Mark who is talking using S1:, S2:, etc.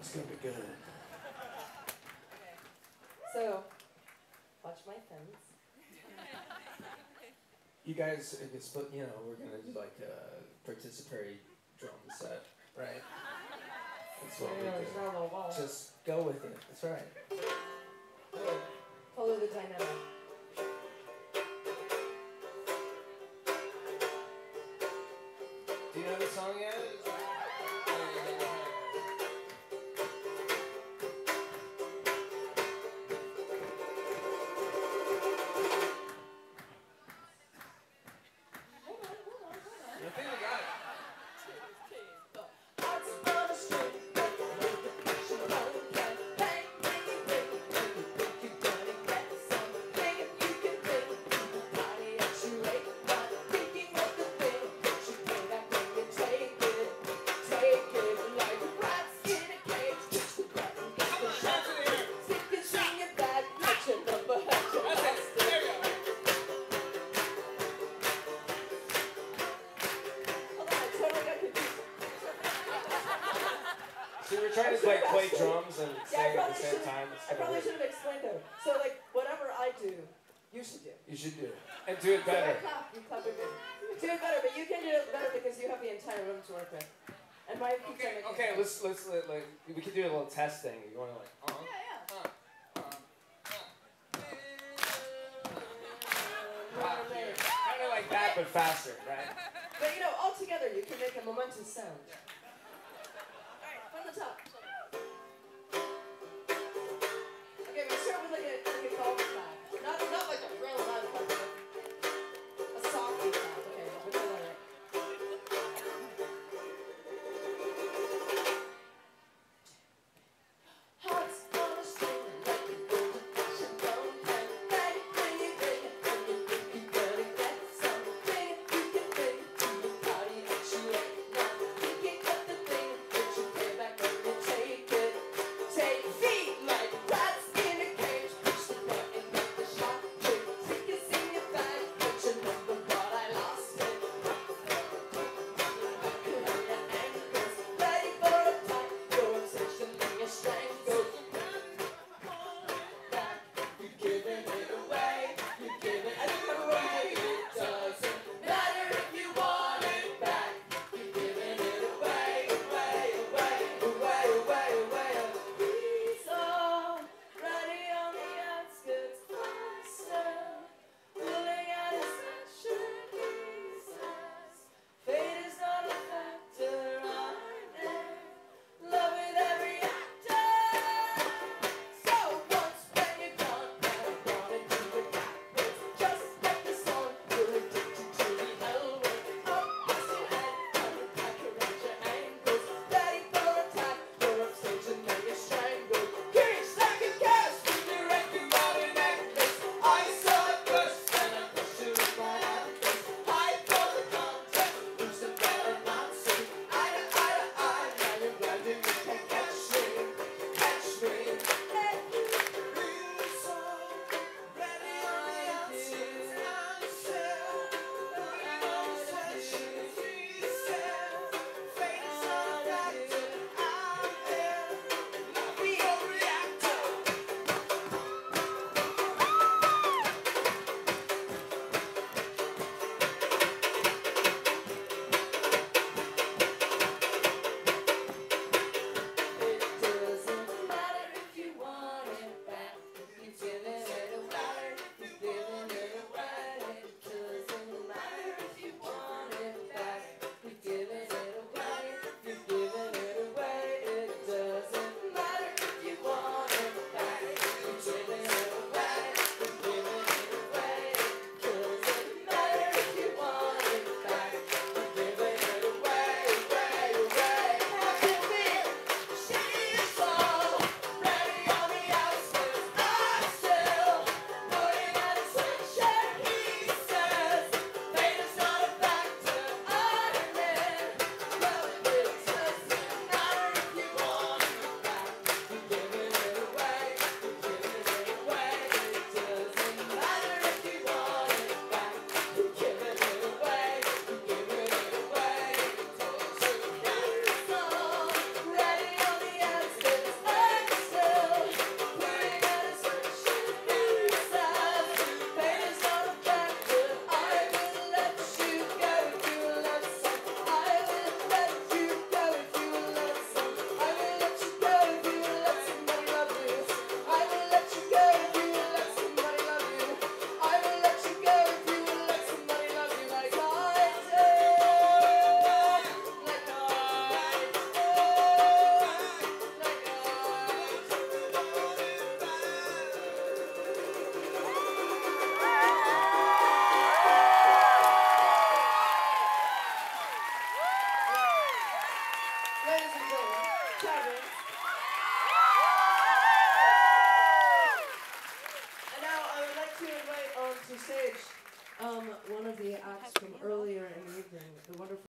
S1: It's gonna be good.
S2: Okay. So, watch my thumbs.
S1: You guys, if it's, you know, we're gonna do like a participatory drum set, right? That's what we do. Just go with it. That's right.
S2: Okay. Follow the dynamic.
S1: Do you know the song yet? I think we got it. We're trying to like play drums and sing at the same time.
S2: I probably should have explained though. So like whatever I do, you should do.
S1: You should do it. And do it better.
S2: So I clap, you clap again. Do it better, but you can do it better because you have the entire room to work with. And my
S1: okay, let's like we can do a little test thing. You want to like kind of like that, but faster, right?
S2: But you know, all together you can make a momentous sound. From the top. Okay, we start with like a golf clap. Not like a real loud clap, but a soft clap. Okay, we'll do that. Hearts on a string, like an old-fashioned phone plan. Bang, bang, bang, bang, you gotta get something you can bring to the party that you ain't not thinking of the thing that you pay back when it's Ladies and gentlemen, Kevin. And now I would like to invite onto stage one of the acts from earlier in the evening, the wonderful